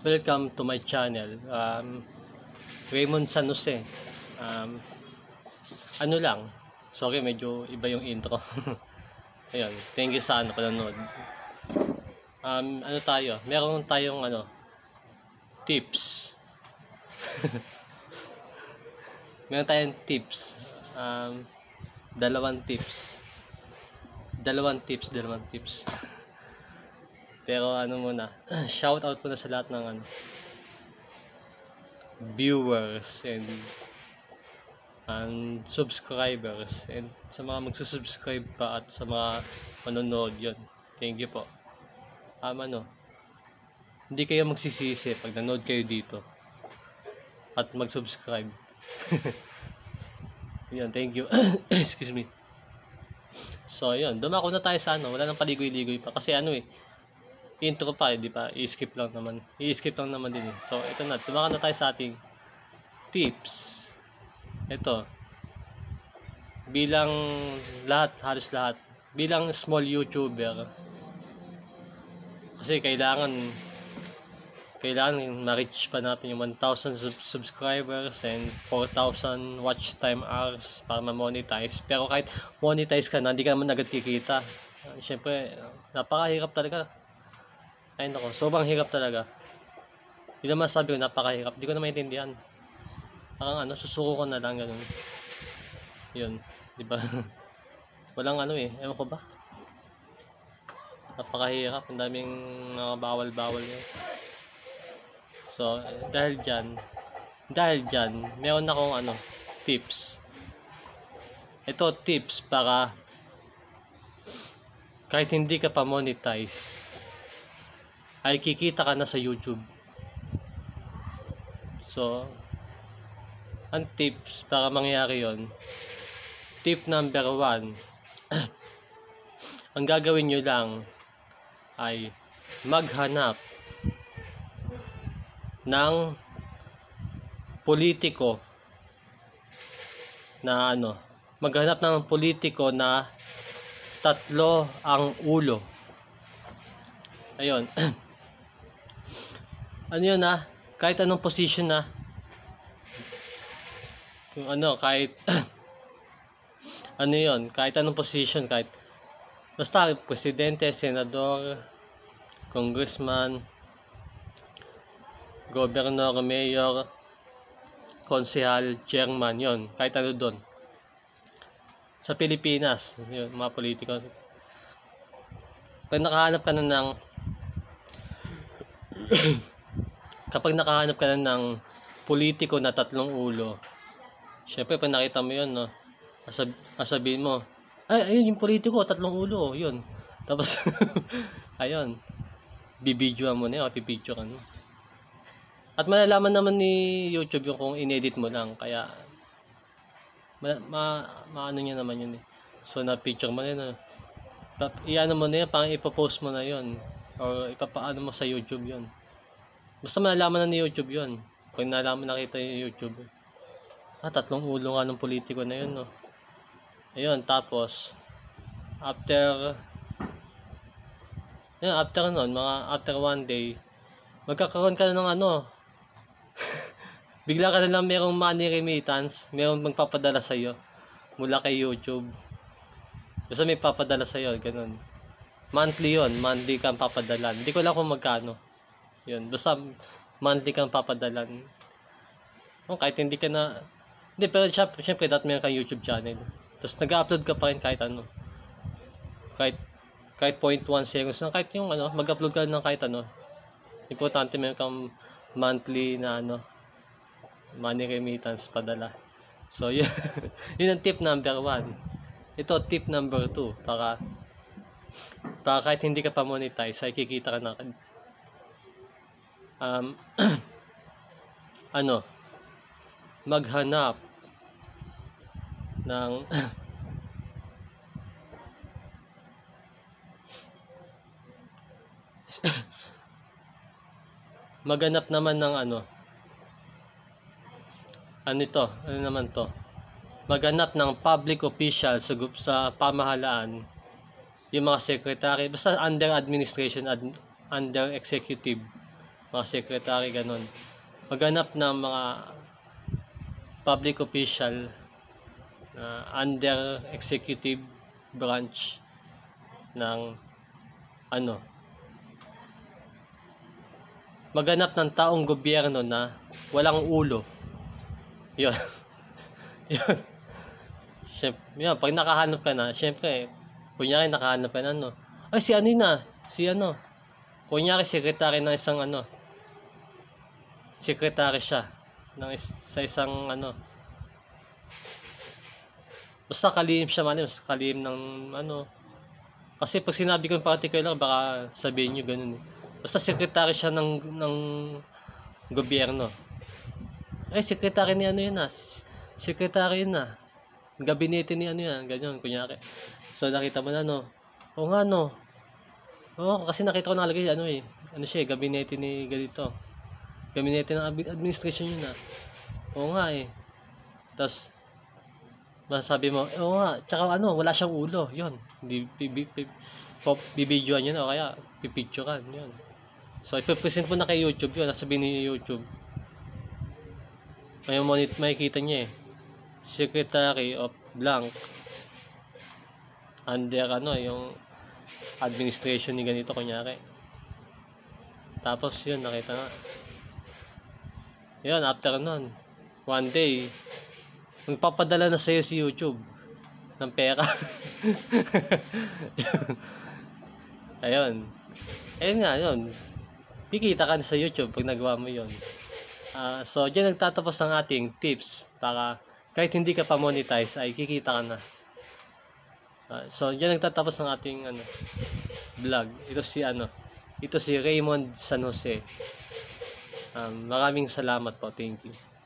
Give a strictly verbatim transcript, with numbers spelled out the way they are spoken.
Welcome to my channel. um, Raymond San Jose. um, Ano lang, sorry medyo iba yung intro. Ayun, thank you sa ano panonood. um, Ano tayo, meron tayong ano tips. Meron tayong tips. um, Dalawang tips Dalawang tips Dalawang tips Pero ano muna, shout out muna sa lahat ng ano, viewers and and subscribers, and sa mga magsusubscribe pa at sa mga manonood, yun, thank you po. Um, ano, hindi kayo magsisisi pag nanood kayo dito at mag-subscribe. Yun, thank you. Excuse me. So yun, dumako na tayo sa ano, wala nang paligoy-ligoy pa kasi ano eh, intro pa eh, di ba? I-skip lang naman. I-skip lang naman din eh. So, ito na. Tumakan na tayo sa ating tips. Ito. Bilang lahat, halos lahat. Bilang small YouTuber. Kasi kailangan kailangan ma-reach pa natin yung one thousand sub subscribers and four thousand watch time hours para ma-monetize. Pero kahit monetize ka na, hindi ka naman agad kikita. Siyempre, napakahirap talaga. Ay nako, sobrang hirap talaga. Hindi naman sabi ko napakahirap, hindi ko na maintindihan. Parang ano, susuko ko na lang ganun. Yun, di ba? Walang ano eh, ewan ko ba? Napakahirap, ang daming mga bawal-bawal yun. So, dahil dyan, dahil dyan, meron akong ano, tips. Ito tips para kahit hindi ka pa monetize, ay kikita ka na sa YouTube. So, ang tips para mangyari yon, tip number one, ang gagawin nyo lang ay maghanap ng politiko na ano, maghanap ng politiko na tatlo ang ulo. Ayun. Ano yun ah, kahit anong position na, yung ano, kahit ano yun, kahit anong position, kahit basta presidente, senador, congressman, governor, mayor, konsehal, chairman, yun, kahit ano doon sa Pilipinas, yun, mga politiko. Pag nakahanap ka na ng kapag nakahanap ka na ng politiko na tatlong ulo, syempre pag nakita mo yun, no, asab sabihin mo, ay, ayun yung politiko, tatlong ulo, yun. Tapos, ayun, bibidyoan mo na yun, pipicture ka no. At malalaman naman ni YouTube yung kung inedit mo lang, kaya, ma, ma, maano niya naman yun eh. So, na-picture mo na yun, no. I-ano mo na yun, pang ipopost mo na yun, or ipapaano mo sa YouTube yun. Basta malalaman na ni YouTube yun. Pag nalaman, nakita yung YouTube, ah, tatlong ulo nga ng politiko na yun, no. Ayun, tapos after yun, after nun, mga after one day, magkakaroon ka na ng ano, bigla ka na lang merong money remittance, merong magpapadala sa'yo mula kay YouTube. Basta may papadala sa'yo, ganun. Monthly yun, monthly kang papadalan. Hindi ko alam kung magkano. Yun, basta monthly kang papadalan. Oh, kahit hindi ka na, hindi, pero syempre dapat meron kang YouTube channel. Tapos nag-upload ka pa rin kahit ano. Kahit kahit zero point one seconds lang, kahit yung ano, mag-upload ka ng kahit ano. Importante meron kang monthly na ano, money remittance padala. So yun, yun ang tip number one. Ito tip number two, para para kahit hindi ka pa monetize, ay kikita ka na. Um, ano, maghanap ng maghanap naman ng ano, ano ito, ano naman to, maghanap ng public official sa, sa pamahalaan, yung mga secretary, basta under administration, ad, under executive, mga secretary, ganun. Maghanap ng mga public official na under executive branch ng ano, maghanap ng taong gobyerno na walang ulo. Yun. Yun. Siyempre, yun, pag nakahanap ka na, syempre, kunyari nakahanap ka na, ano, ay si ano yun na, si ano, kunyari secretary ng isang ano, secretary siya, ng is, sa isang ano, basta kalihim siya, man, mas kalihim ng ano, kasi pag sinabi ko yung particular, baka sabihin nyo ganun eh. Basta secretary siya ng, ng gobyerno. Ay, secretary ni ano yun ah, secretary yun ah, gabinete ni ano yan, ganyan, kunyari. So nakita mo na no, o nga no, oo, kasi nakita ko nakalagay ano eh, ano siya eh, gabinete ni ganito, gabinete ng administration yun ah, oo nga eh. Tapos masasabi mo, oo nga, tsaka ano, wala siyang ulo, yun, bibidyoan yun o kaya pipicturean yun. So ipipresent mo na kay YouTube yun, nasabihin ni YouTube, may monit, makikita niya eh, secretary of blank under ano yung administration ni ganito, kunyari. Tapos yun, nakita nga yun, after nun one day magpapadala na sa'yo si YouTube ng pera. Ayun, ayun nga yun, kikita ka sa YouTube pag nagawa mo yun. Uh, so dyan nagtatapos ang ating tips para kahit hindi ka pa monetize ay kikita ka na. Uh, so dyan nagtatapos ang ating ano, vlog. Ito si ano, ito si Raymond San Jose. Um, maraming salamat po, thank you.